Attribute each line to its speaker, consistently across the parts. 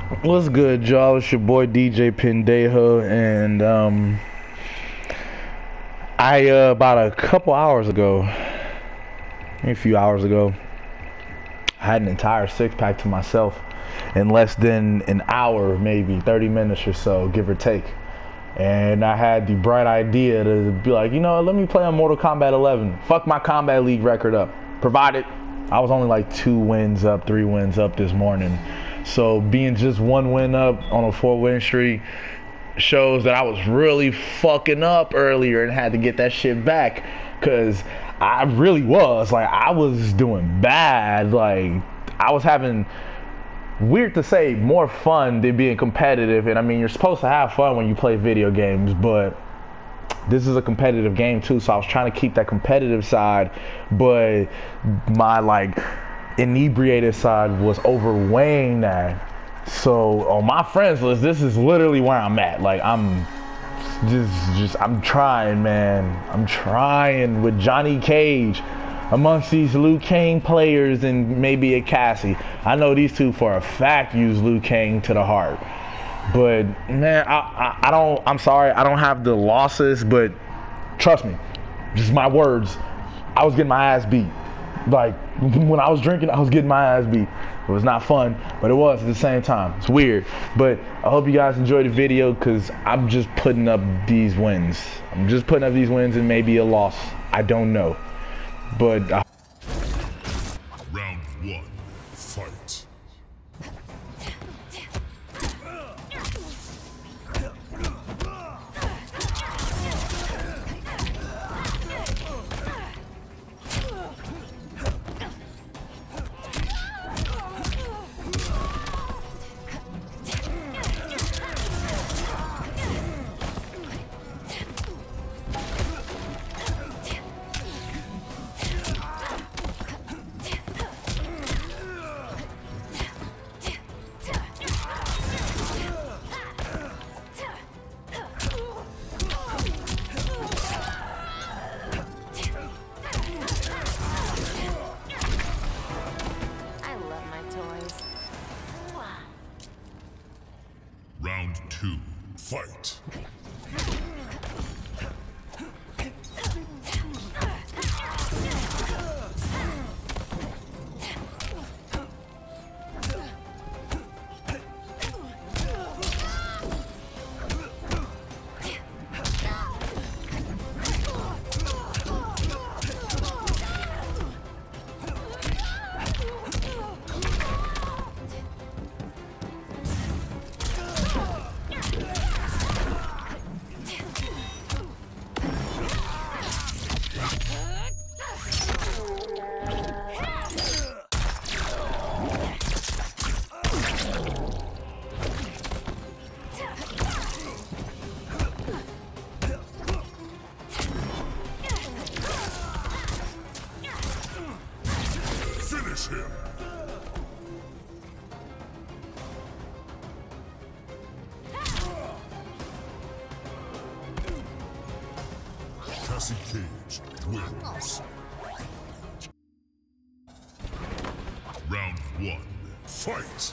Speaker 1: What's good, y'all? It's your boy DJ Pendejo, and about a couple hours ago, maybe a few hours ago, I had an entire six-pack to myself in less than an hour, maybe 30 minutes or so, give or take. And I had the bright idea to be like, you know what, let me play on Mortal Kombat 11. Fuck my Combat League record up. Provided I was only like 3 wins up this morning. So being just 1 win up on a 4-win streak shows that I was really fucking up earlier and had to get that shit back. Cause I really was. Like, I was doing bad. Like, I was having, weird to say, more fun than being competitive. And I mean, you're supposed to have fun when you play video games, but this is a competitive game too. So I was trying to keep that competitive side, but my like inebriated side was overweighing that. So on my friends list, this is literally where I'm at. Like, I'm trying, man. I'm trying with Johnny Cage amongst these Liu Kang players and maybe a Cassie. I know these two for a fact use Liu Kang to the heart. But man, I'm sorry, I don't have the losses, but trust me, just my words, I was getting my ass beat. Like, when I was drinking, I was getting my ass beat. It was not fun, but it was at the same time. It's weird. But I hope you guys enjoyed the video, because I'm just putting up these wins. I'm just putting up these wins and maybe a loss. I don't know. But
Speaker 2: Round 1, fight. Round 2, fight. Finish him. Cassie Cage wins. Round 1, fight.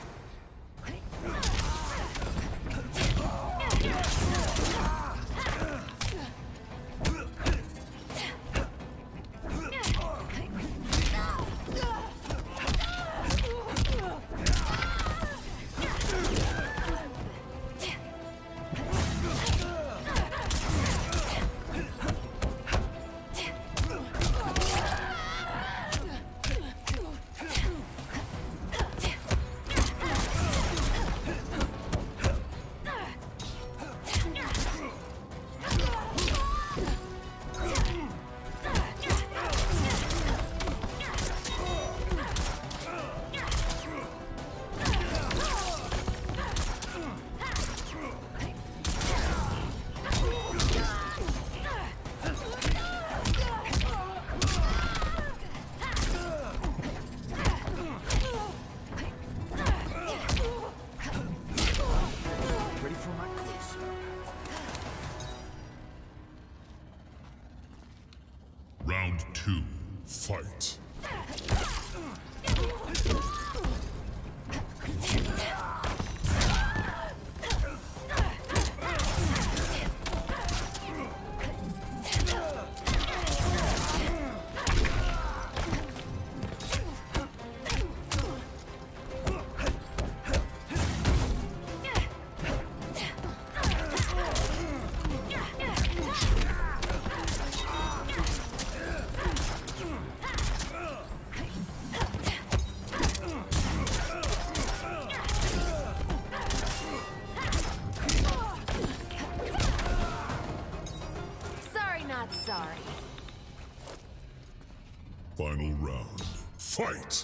Speaker 2: Round 2, fight. Fight!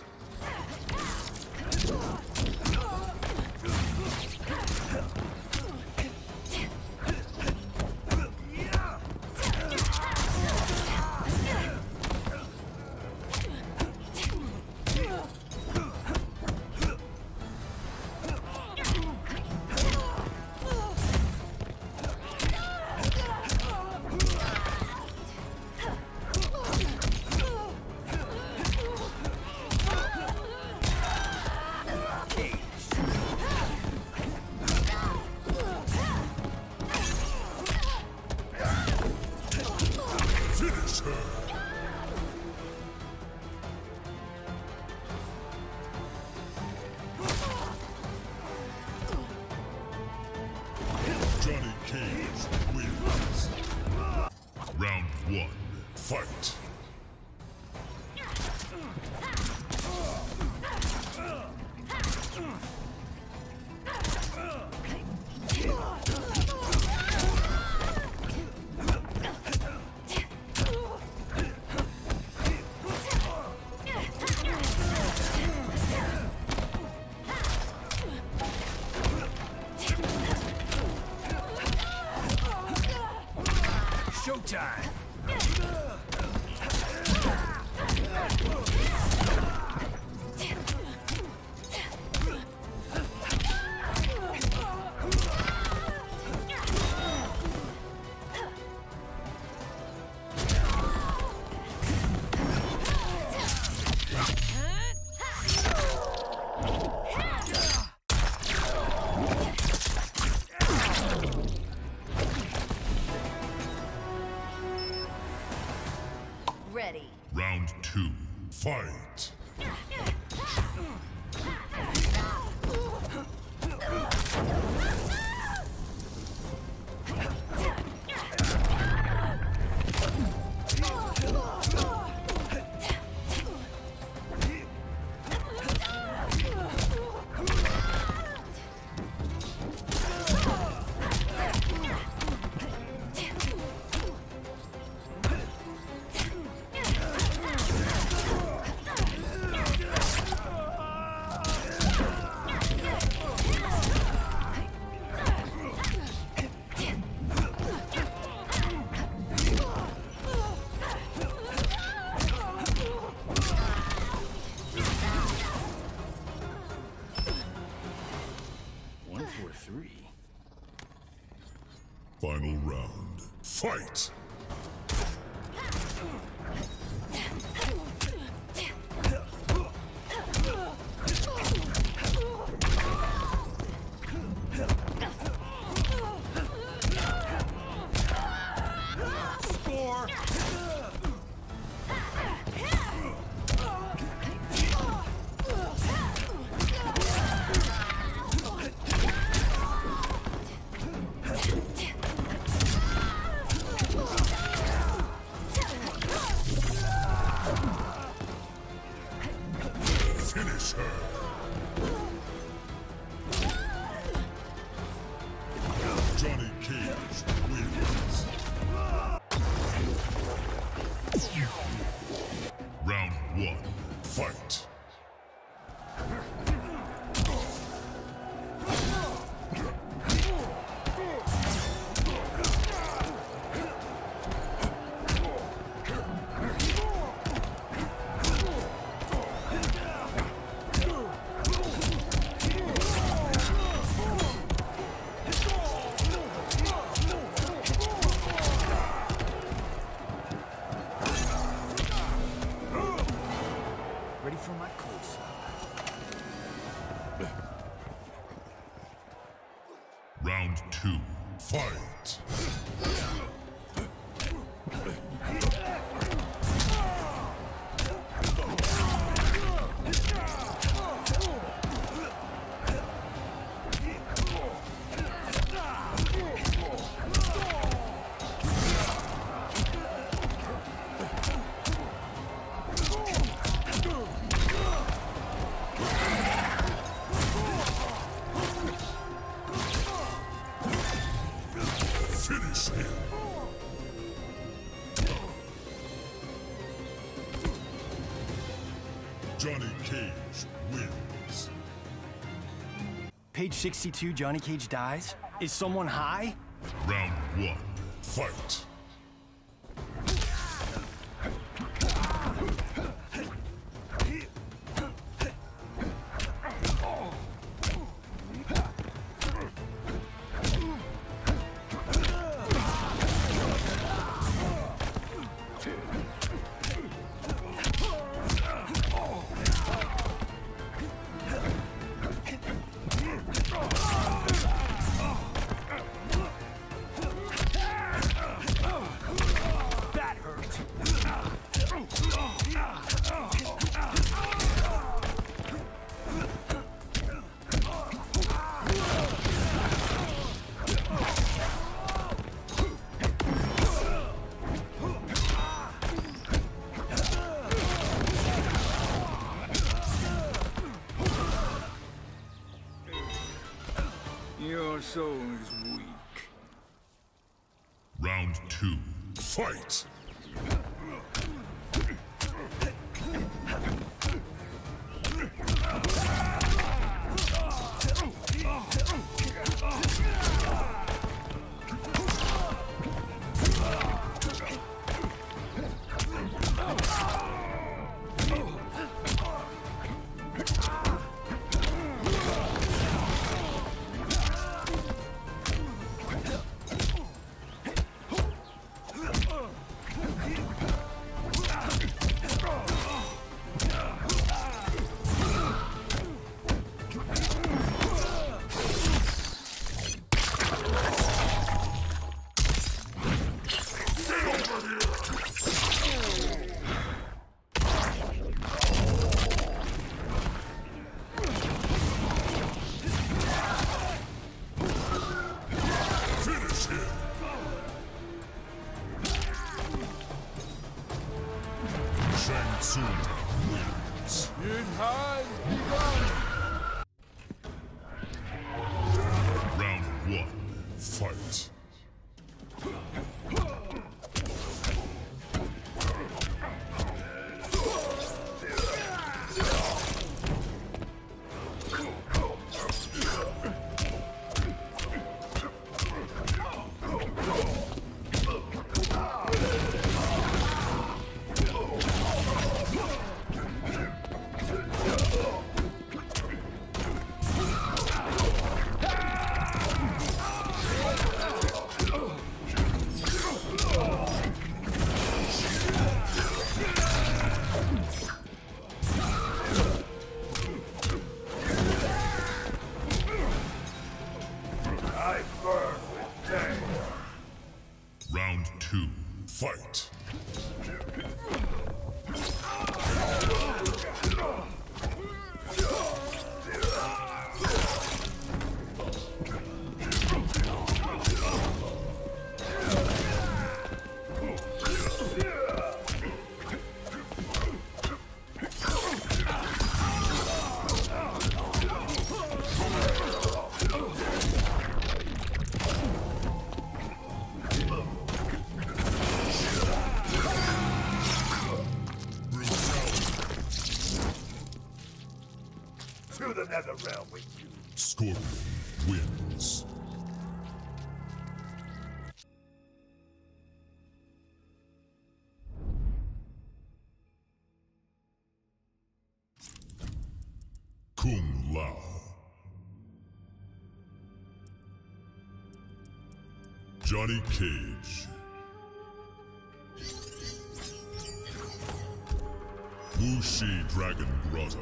Speaker 2: Finish her! Johnny Cage wins. Round 1, fight!
Speaker 3: Showtime!
Speaker 4: Ready.
Speaker 2: Round 2, fight! Final round, fight!
Speaker 3: Score!
Speaker 2: Finish her! Johnny Cage wins. Round 1, fight!
Speaker 3: Ready for my close.
Speaker 2: Round 2, fight! Finish him! Cage wins.
Speaker 3: Page 62, Johnny Cage dies? Is someone high?
Speaker 2: Round 1, fight.
Speaker 3: Your soul is weak.
Speaker 2: Round 2, fight. Wins.
Speaker 3: It has begun!
Speaker 2: Round 1, fight. Round 2, fight.
Speaker 4: To the nether realm with you.
Speaker 2: Scorpion wins. Kung Lao. Johnny Cage. Wuxi Dragon Grotto.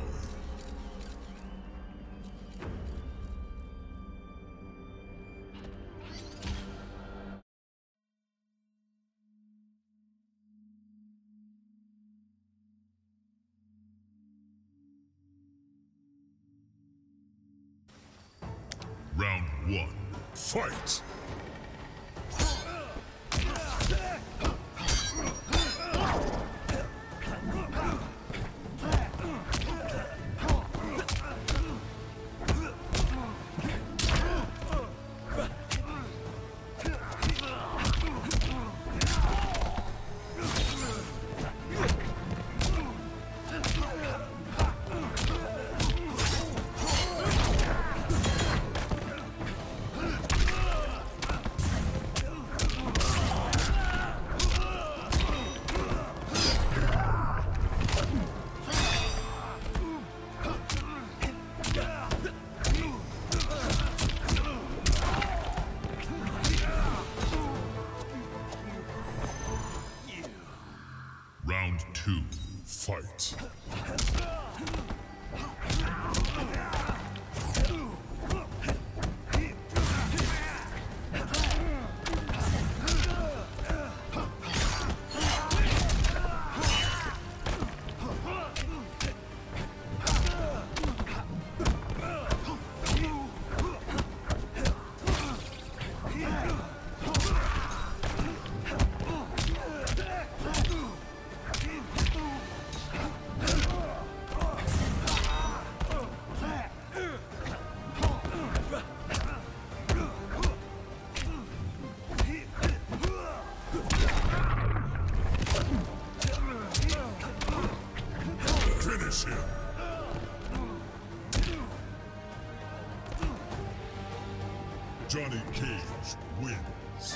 Speaker 2: Round 1, fight! Johnny Cage wins.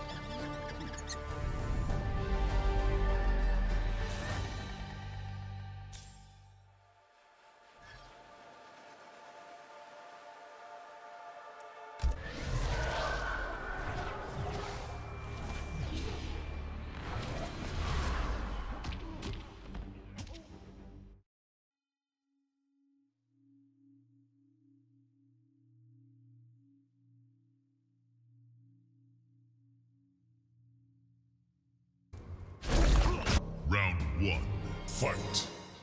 Speaker 2: Round 1, fight!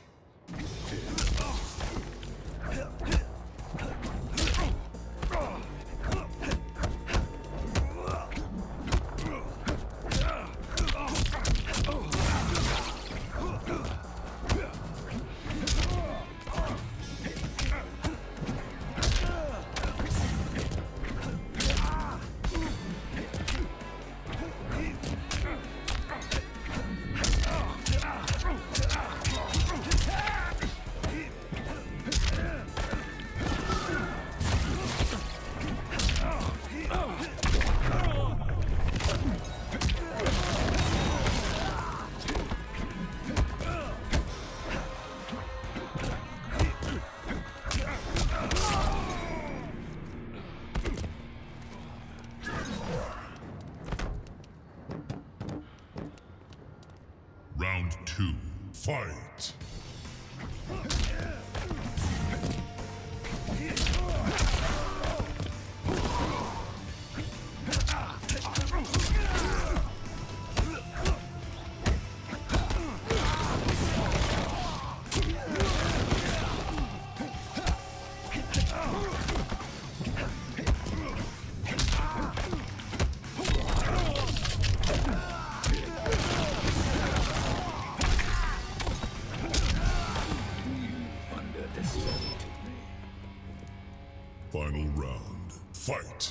Speaker 2: Round 2, fight! Final round, fight!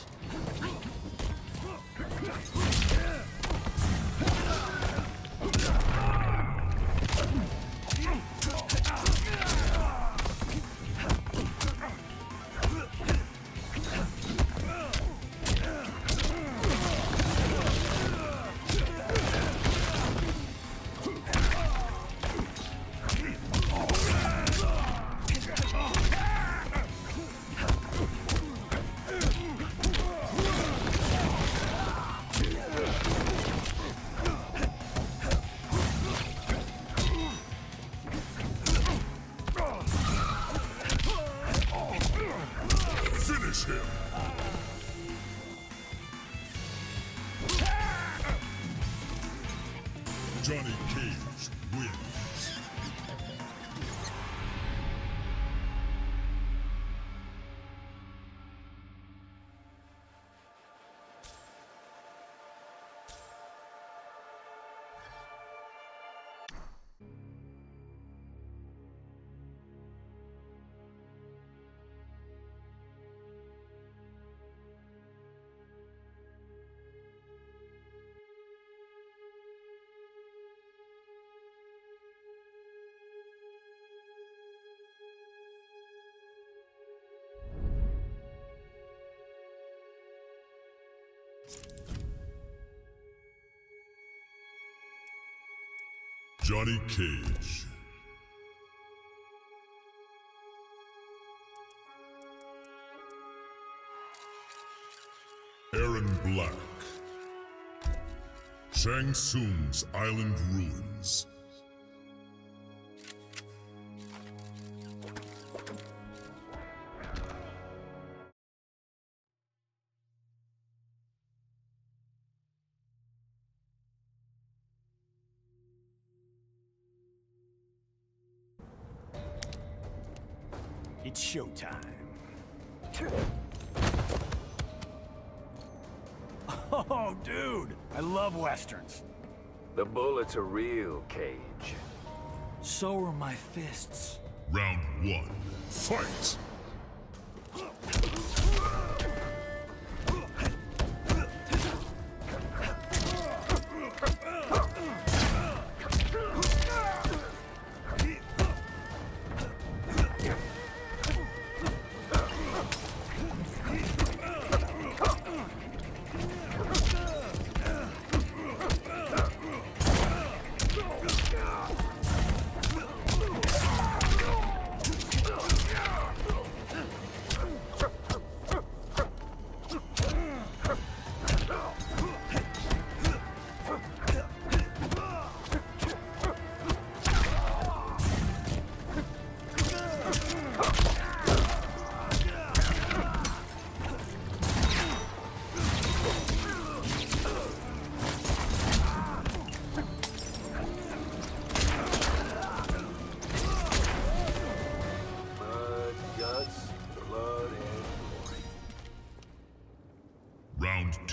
Speaker 2: Finish him! Johnny Cage wins. Johnny Cage. Aaron Black. Shang Tsung's Island Ruins.
Speaker 3: It's showtime. Oh, dude, I love westerns.
Speaker 5: The bullets are real, Cage.
Speaker 3: So are my fists.
Speaker 2: Round 1, fight!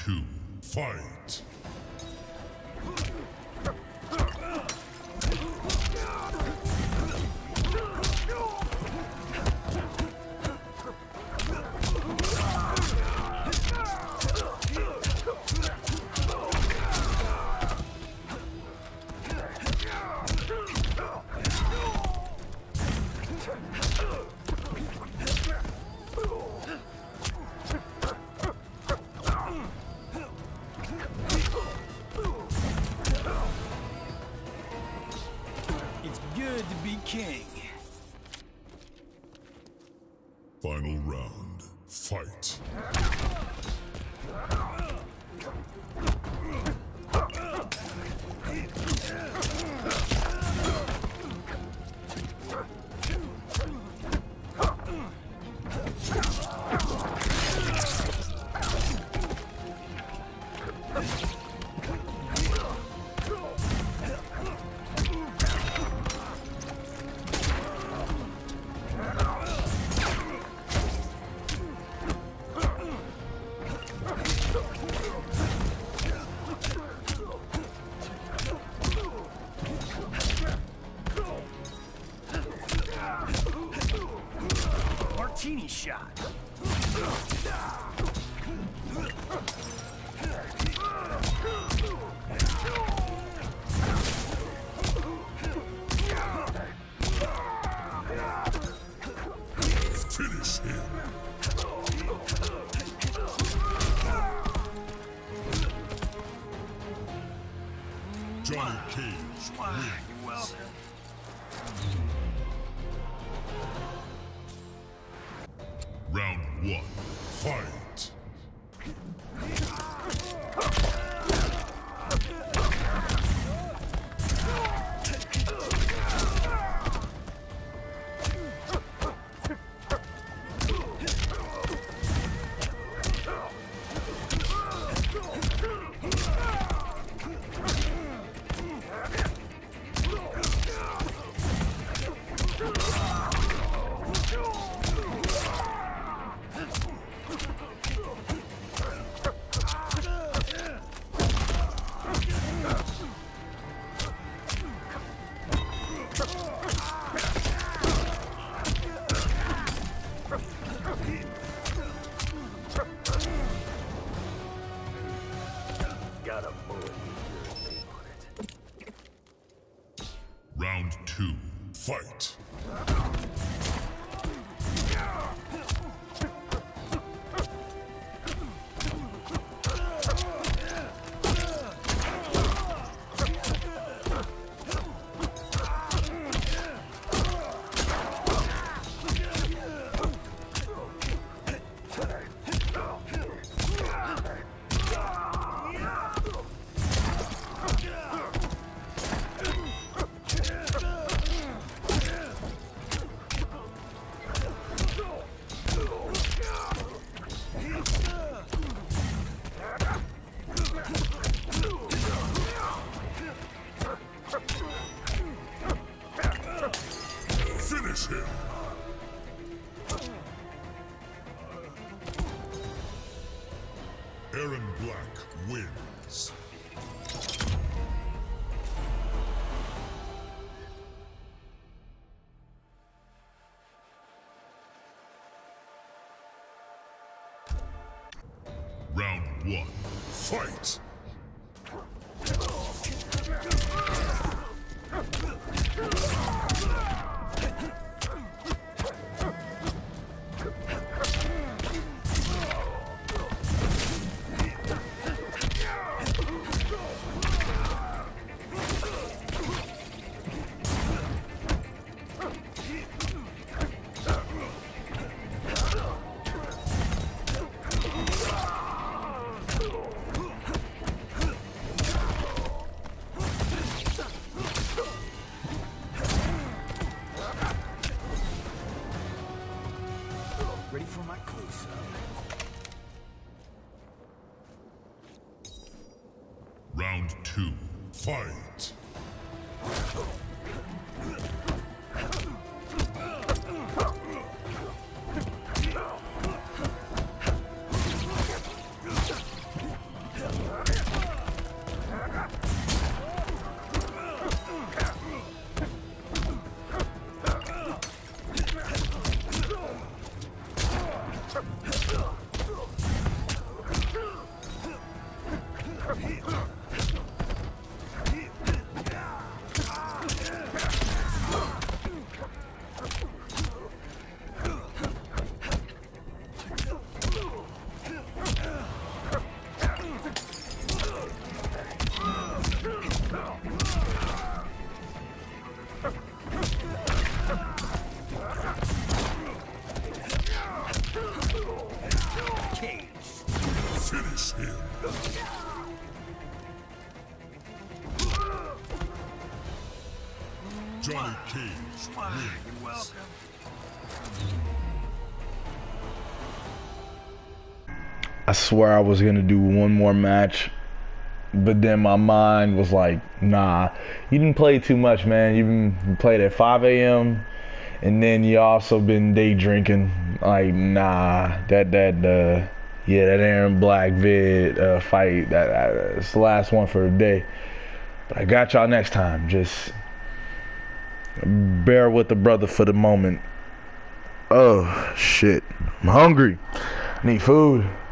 Speaker 2: 2, fight!
Speaker 3: It's good to be king.
Speaker 2: Final round, fight!
Speaker 3: Martini shot.
Speaker 2: Finish him! Johnny Cage
Speaker 3: You're welcome.
Speaker 2: Round 1, fight!
Speaker 5: Got a bullet with your name on it.
Speaker 2: Round 2, fight! Finish him! Aaron Black wins. Round 1, fight!
Speaker 3: Ready for my close-up.
Speaker 2: Round 2, fight! Finish him. Johnny Cage wins.
Speaker 1: I swear I was gonna do one more match, but then my mind was like, nah, you didn't play too much, man. You played at 5 a.m. and then you also been day drinking. Like, nah, that Aaron Black vid fight, that's the last one for the day. But I got y'all next time. Just bear with the brother for the moment. Oh shit, I'm hungry. I need food.